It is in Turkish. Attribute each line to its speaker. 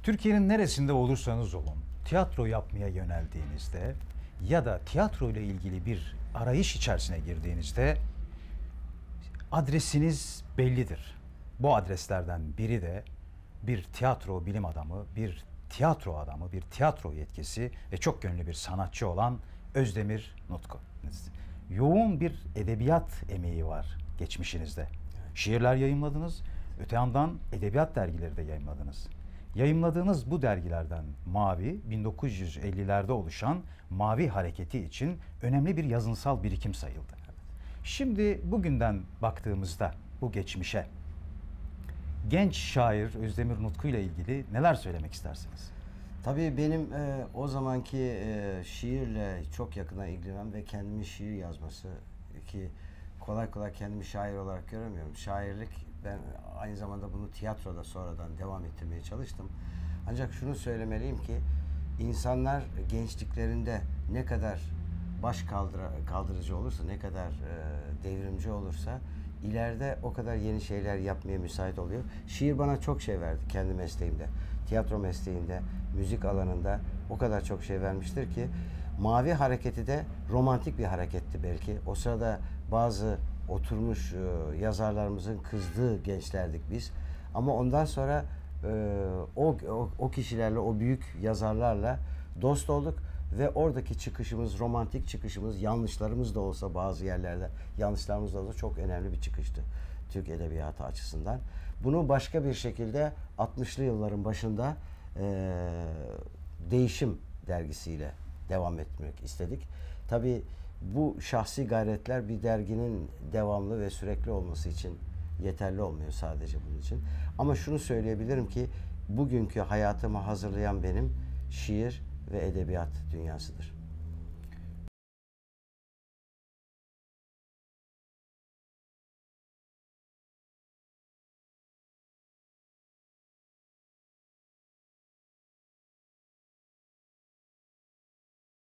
Speaker 1: Türkiye'nin neresinde olursanız olun, tiyatro yapmaya yöneldiğinizde ya da tiyatro ile ilgili bir arayış içerisine girdiğinizde adresiniz bellidir. Bu adreslerden biri de bir tiyatro bilim adamı, bir tiyatro adamı, bir tiyatro yetkisi ve çok gönüllü bir sanatçı olan Özdemir Nutku. Yoğun bir edebiyat emeği var geçmişinizde. Şiirler yayımladınız, öte yandan edebiyat dergileri de yayımladınız. Yayımladığınız bu dergilerden Mavi, 1950'lerde oluşan Mavi Hareketi için önemli bir yazınsal birikim sayıldı. Şimdi bugünden baktığımızda bu geçmişe, genç şair Özdemir Nutku ile ilgili neler söylemek istersiniz?
Speaker 2: Tabii benim o zamanki şiirle çok yakına ilgilenen ve kendimi şiir yazması ki kolay kolay kendimi şair olarak göremiyorum. Şairlik, ben aynı zamanda bunu tiyatroda sonradan devam ettirmeye çalıştım. Ancak şunu söylemeliyim ki insanlar gençliklerinde ne kadar kaldırıcı olursa, ne kadar devrimci olursa ileride o kadar yeni şeyler yapmaya müsait oluyor. Şiir bana çok şey verdi kendi mesleğimde. Tiyatro mesleğinde, müzik alanında o kadar çok şey vermiştir ki Mavi Hareketi de romantik bir hareketti belki. O sırada bazı oturmuş yazarlarımızın kızdığı gençlerdik biz. Ama ondan sonra o kişilerle, o büyük yazarlarla dost olduk ve oradaki çıkışımız, romantik çıkışımız, yanlışlarımız da olsa bazı yerlerde, yanlışlarımız da olsa çok önemli bir çıkıştı Türk edebiyatı açısından. Bunu başka bir şekilde 60'lı yılların başında Değişim dergisiyle devam etmek istedik. Tabii bu şahsi gayretler bir derginin devamlı ve sürekli olması için yeterli olmuyor sadece bunun için. Ama şunu söyleyebilirim ki bugünkü hayatımı hazırlayan benim şiir ve edebiyat dünyasıdır.